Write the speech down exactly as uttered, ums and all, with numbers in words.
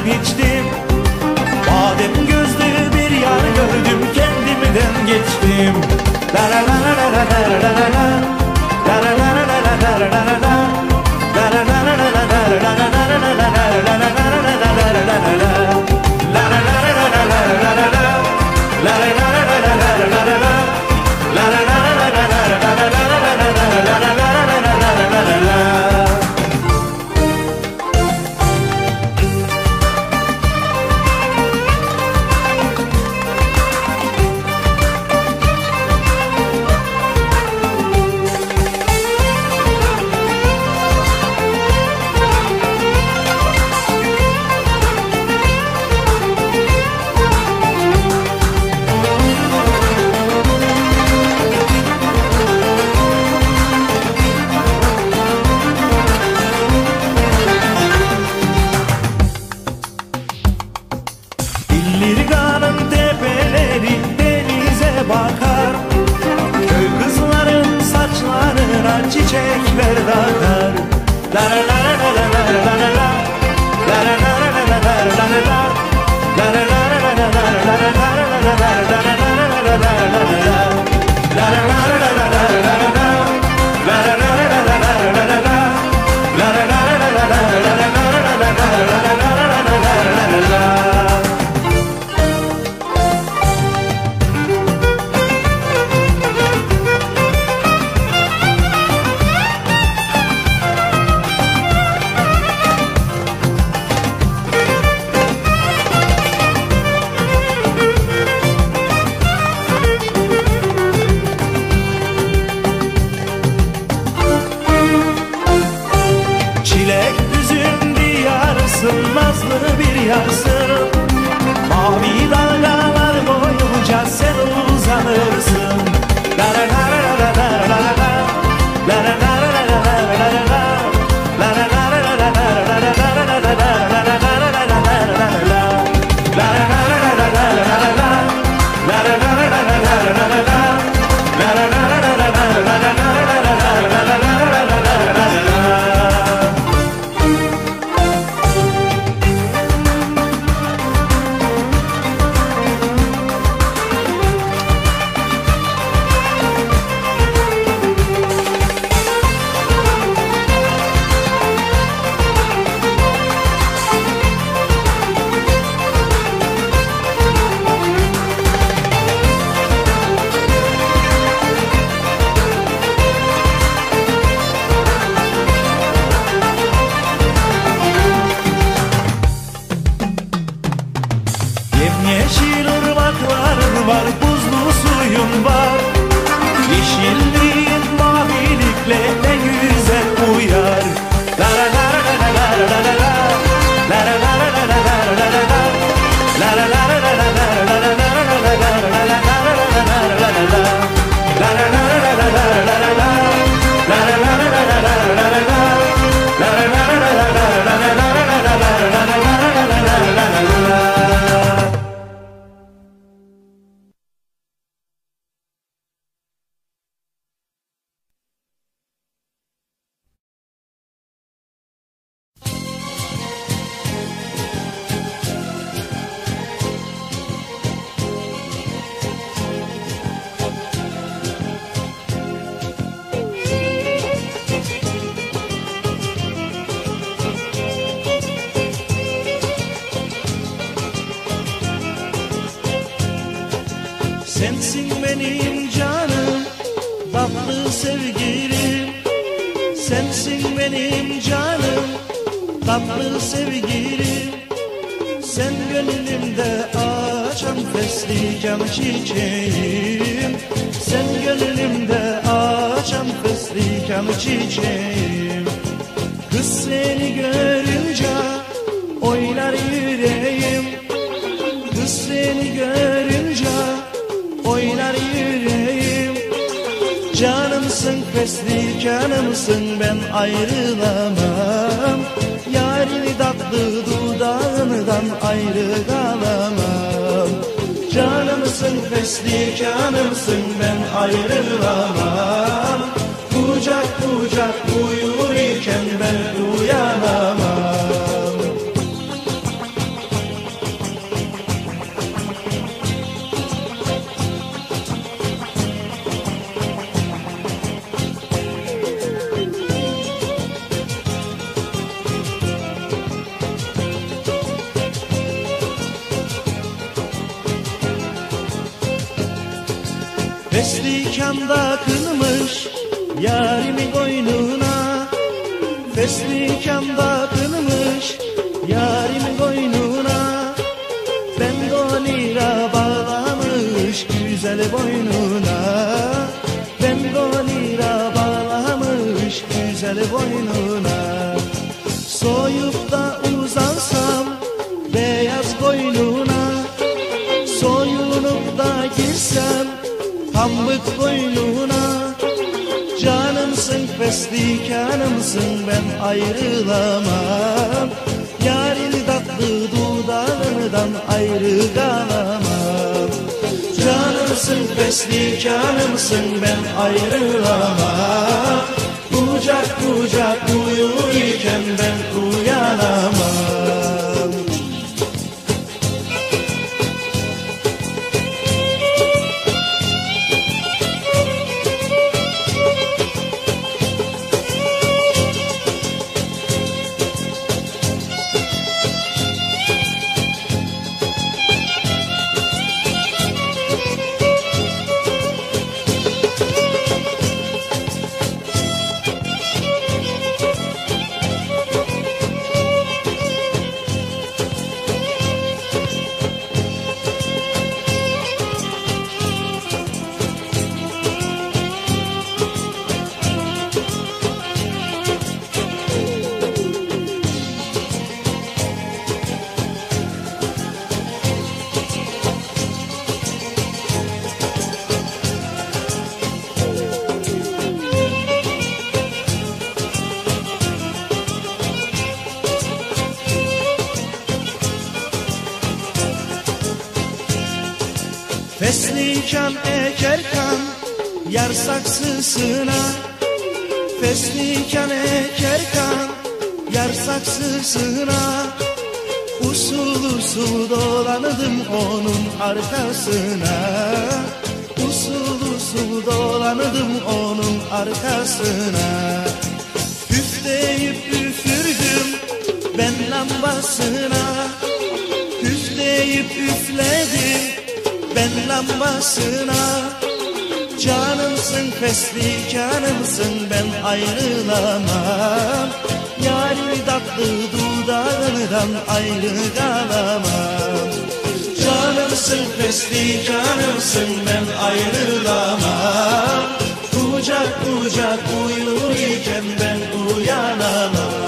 içtim. Badem gözlü bir yar gördüm, kendimden geçtim. La la la la la la la la la. La la la la la la la la la. La la la la la la la la la la la la la la la la. Bakar, köy kızların saçlarına çiçekler takar. La la la la la la la la la. La la la la la la la la la. La la la la la la la la la la la la la la. La la la la la la la la la. La la la la la la la la la la. La la la la la la la la la la la la. Nazlı bir yarsın, mavi dalgalar boyunca sen uzanırsın. La la la la la la la la la. La la la la la la la la la. La la la la la la la la la la la la. La la la la la la la la la. La la la la la la la la la la. La la la la la la la la la la. Yeşil ırmakların var, buzlu suyun var. Yeşilliğin mavilikle ne güzel uyar. La la la la la la la la la. La la la la la la la la la. La la la la la la la la la la la la la la. La la la la la la la la la. La la la la la la la la la la. La la la la la la la la la la la. Sensin benim canım, tatlı sevgilim. Sensin benim canım, tatlı sevgilim. Sen gönlümde açan fesliken çiçeğim. Sen gönlümde açan fesliken çiçeğim. Kız seni görünce oynar yüreğim. Kız seni görünce oynar yüreğim. Canımsın fesli canımsın, ben ayrılamam. Yarini tatlı dudağından ayrı kalamam. Canımsın fesli canımsın, ben ayrılamam. Kucak kucak uyur iken ben uyanamam. Feslikanda kılmış yarimin koynuna, feslikanda kılmış yarimin koynuna, ben de on lira bağlamış güzel boynuna, ben de on lira bağlamış güzel boynuna. Soyup da uzansam beyaz koynuna, soyunup da girsem pambık koynuna, canımsın feslikanımsın ben ayrılamam, yarın tatlı dudağından ayrı kalamam. Canımsın feslikanımsın ben ayrılamam, kucak kucak uyurken ben uyanamam. Feslikan ekerken yar saksısına, feslikan ekerken yar saksısına, usul usul dolandım onun arkasına, usul usul dolandım onun arkasına. Üfleyip üfürdüm ben lambasına, üfleyip üfledim ben lambasına, canımsın feslikanımsın ben ayrılamam, yarın tatlı dudağından ayrı kalamam. Canımsın feslikanımsın ben ayrılamam, kucak kucak uyurken ben uyanamam.